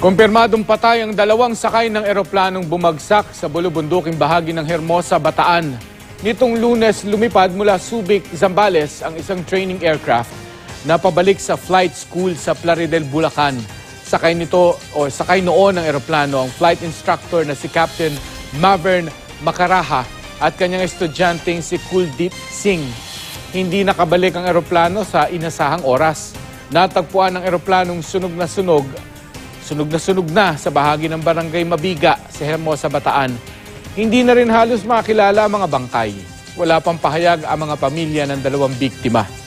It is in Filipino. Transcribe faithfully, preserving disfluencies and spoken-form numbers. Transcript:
Kumpirmadong patay ang dalawang sakay ng eroplanong bumagsak sa bulubunduking bahagi ng Hermosa, Bataan. Nitong Lunes, lumipad mula Subic, Zambales ang isang training aircraft na pabalik sa flight school sa Plaridel, Bulacan. Sakay nito o sakay noon ng eroplano ang flight instructor na si Captain Mavern Makaraha at kanyang estudyanteng si Kuldeep Singh. Hindi nakabalik ang eroplano sa inasahang oras. Natagpuan ng eroplanong sunog na sunog Sunog na sunog na sa bahagi ng Barangay Mabiga sa Hermosa, Bataan. Hindi na rin halos makilala ang mga bangkay. Wala pang pahayag ang mga pamilya ng dalawang biktima.